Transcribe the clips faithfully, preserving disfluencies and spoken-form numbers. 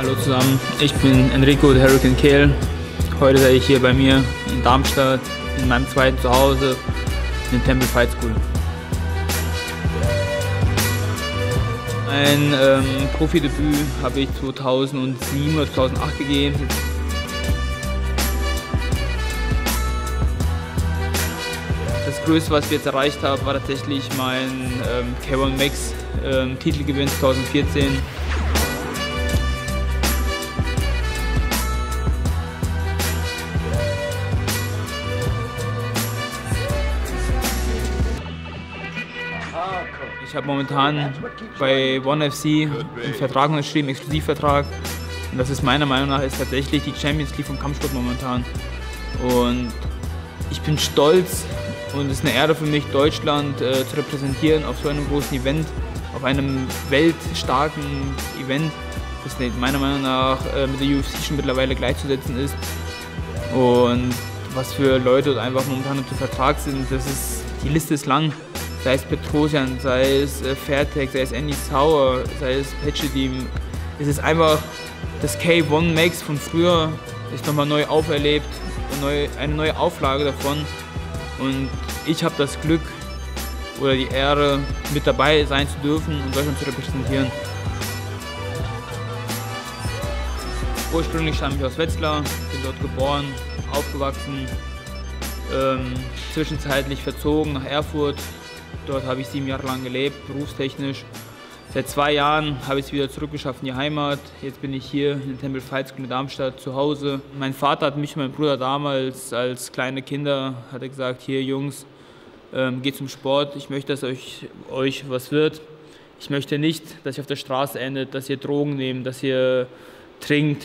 Hallo zusammen, ich bin Enrico, der Hurricane Kehl. Heute seid ich hier bei mir in Darmstadt, in meinem zweiten Zuhause, in der Temple Fight School. Mein ähm, Profidebüt habe ich zweitausendsieben oder zweitausendacht gegeben. Das Größte, was ich jetzt erreicht habe, war tatsächlich mein ähm, K eins Max ähm, Titelgewinn zweitausendvierzehn. Ich habe momentan bei ONE F C einen Vertrag unterschrieben, einen Exklusivvertrag. Und das ist meiner Meinung nach ist tatsächlich die Champions League vom Kampfsport momentan. Und ich bin stolz und es ist eine Ehre für mich, Deutschland äh, zu repräsentieren auf so einem großen Event, auf einem weltstarken Event, das meiner Meinung nach äh, mit der U F C schon mittlerweile gleichzusetzen ist. Und was für Leute einfach momentan unter Vertrag sind, das ist, die Liste ist lang. Sei es Petrosyan, sei es äh, Fairtech, sei es Andy Sauer, sei es Petchedim. Es ist einfach das K eins Max von früher, ist nochmal neu auferlebt, neu, eine neue Auflage davon. Und ich habe das Glück oder die Ehre, mit dabei sein zu dürfen und Deutschland zu repräsentieren. Ursprünglich stamme ich aus Wetzlar, bin dort geboren, aufgewachsen, ähm, zwischenzeitlich verzogen nach Erfurt. Dort habe ich sieben Jahre lang gelebt, berufstechnisch. Seit zwei Jahren habe ich es wieder zurückgeschafft in die Heimat. Jetzt bin ich hier in der Temple Fight School in Darmstadt zu Hause. Mein Vater hat mich und mein Bruder damals als kleine Kinder hat er gesagt, hier Jungs, ähm, geht zum Sport. Ich möchte, dass euch, euch was wird. Ich möchte nicht, dass ihr auf der Straße endet, dass ihr Drogen nehmt, dass ihr trinkt.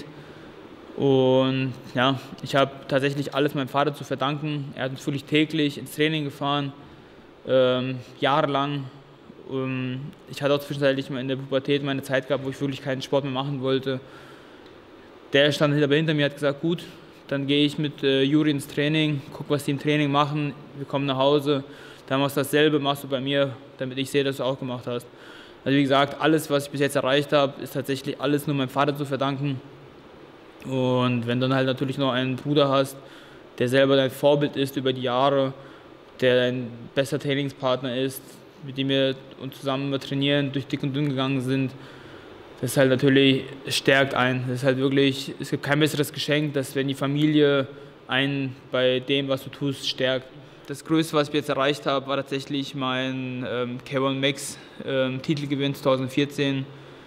Und ja, ich habe tatsächlich alles meinem Vater zu verdanken. Er hat uns wirklich täglich ins Training gefahren. Ähm, jahrelang. Ähm, ich hatte auch zwischenzeitlich in der Pubertät meine Zeit gehabt, wo ich wirklich keinen Sport mehr machen wollte. Der stand aber hinter mir und hat gesagt, gut, dann gehe ich mit äh, Juri ins Training, guck, was die im Training machen, wir kommen nach Hause, dann machst du dasselbe, machst du bei mir, damit ich sehe, dass du auch gemacht hast. Also wie gesagt, alles, was ich bis jetzt erreicht habe, ist tatsächlich alles nur meinem Vater zu verdanken. Und wenn du dann halt natürlich noch einen Bruder hast, der selber dein Vorbild ist über die Jahre, der ein bester Trainingspartner ist, mit dem wir uns zusammen trainieren, durch dick und dünn gegangen sind. Das ist halt natürlich, es stärkt einen. Das ist halt wirklich, es gibt kein besseres Geschenk, dass wenn die Familie einen bei dem, was du tust, stärkt. Das Größte, was ich jetzt erreicht habe, war tatsächlich mein ähm, K eins Max ähm, Titelgewinn zweitausendvierzehn.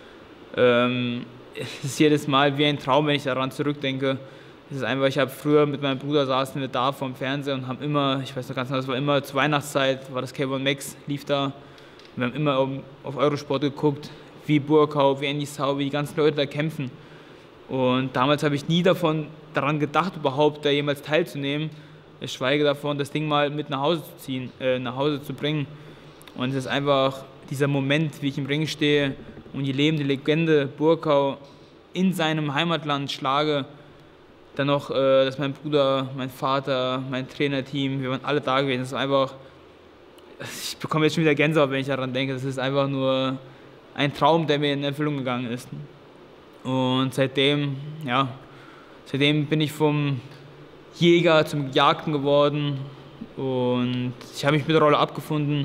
Ähm, es ist jedes Mal wie ein Traum, wenn ich daran zurückdenke. Es ist einfach, ich habe früher mit meinem Bruder saßen wir da vorm Fernseher und haben immer, ich weiß noch ganz genau, das war immer zur Weihnachtszeit, war das K eins Max, lief da. Und wir haben immer auf Eurosport geguckt, wie Burkau, wie Andy Sauer, wie die ganzen Leute da kämpfen. Und damals habe ich nie davon, daran gedacht, überhaupt da jemals teilzunehmen. Ich schweige davon, das Ding mal mit nach Hause zu ziehen, äh, nach Hause zu bringen. Und es ist einfach dieser Moment, wie ich im Ring stehe und die lebende Legende Burkau in seinem Heimatland schlage. Dann noch, äh, dass mein Bruder, mein Vater, mein Trainerteam, wir waren alle da gewesen. Das ist einfach, ich bekomme jetzt schon wieder Gänsehaut, wenn ich daran denke. Das ist einfach nur ein Traum, der mir in Erfüllung gegangen ist. Und seitdem, ja, seitdem bin ich vom Jäger zum Gejagten geworden. Und ich habe mich mit der Rolle abgefunden.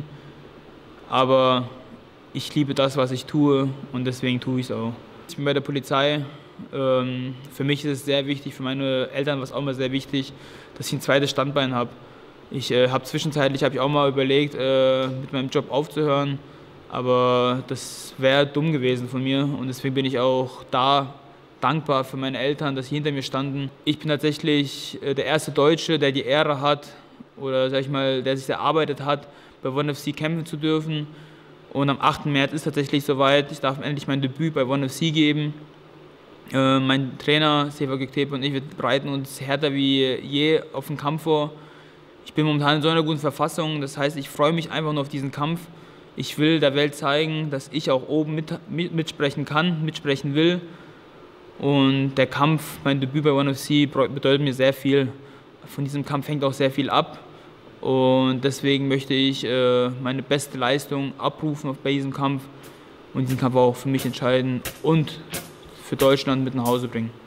Aber ich liebe das, was ich tue und deswegen tue ich es auch. Ich bin bei der Polizei. Für mich ist es sehr wichtig, für meine Eltern war es auch mal sehr wichtig, dass ich ein zweites Standbein habe. Ich äh, habe zwischenzeitlich habe ich auch mal überlegt, äh, mit meinem Job aufzuhören, aber das wäre dumm gewesen von mir und deswegen bin ich auch da dankbar für meine Eltern, dass sie hinter mir standen. Ich bin tatsächlich äh, der erste Deutsche, der die Ehre hat oder sag ich mal, der sich erarbeitet hat, bei ONE F C kämpfen zu dürfen. Und am achten März ist tatsächlich soweit. Ich darf endlich mein Debüt bei ONE F C geben. Äh, mein Trainer Sefer Göktepe und ich, wir bereiten uns härter wie je auf den Kampf vor. Ich bin momentan in so einer guten Verfassung, das heißt, ich freue mich einfach nur auf diesen Kampf. Ich will der Welt zeigen, dass ich auch oben mit, mit, mitsprechen kann, mitsprechen will. Und der Kampf, mein Debüt bei ONE F C, bedeutet mir sehr viel. Von diesem Kampf hängt auch sehr viel ab. Und deswegen möchte ich äh, meine beste Leistung abrufen bei diesem Kampf und diesen Kampf auch für mich entscheiden und für Deutschland mit nach Hause bringen.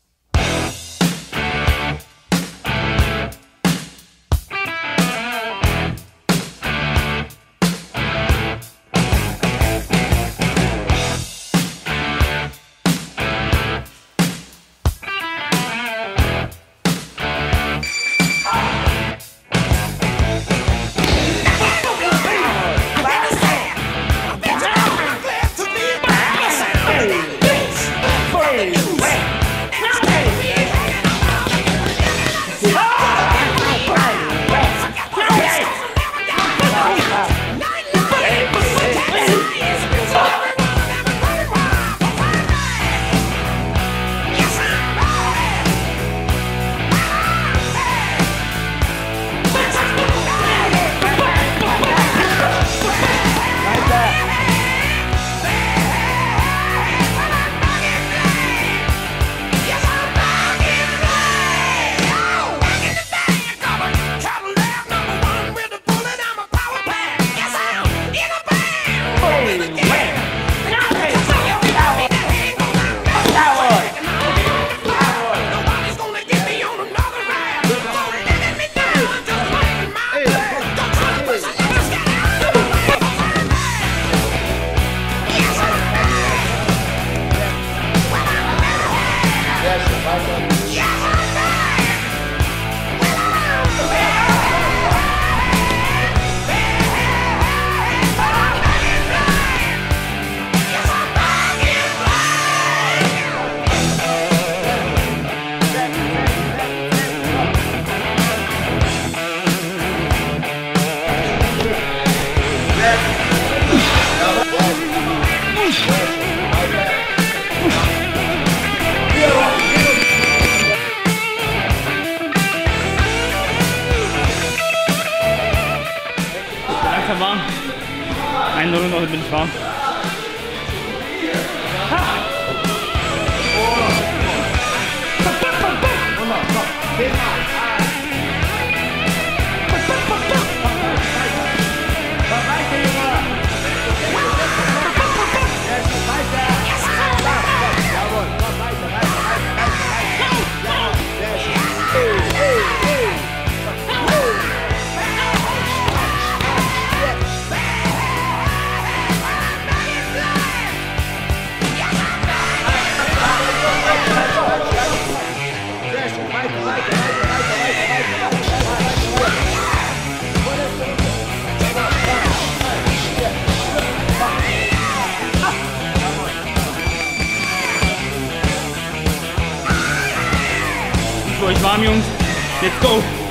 Warm. Eine Runde noch bin ich warm. Ich war euch warm, Jungs. Let's go!